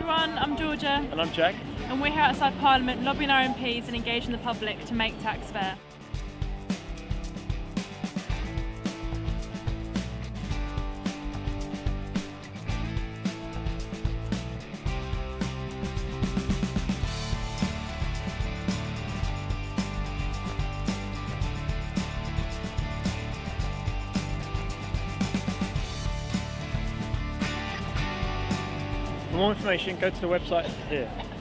everyone, I'm Georgia. And I'm Jack. And we're here outside Parliament lobbying our MPs and engaging the public to make tax fair. For more information, go to the website here.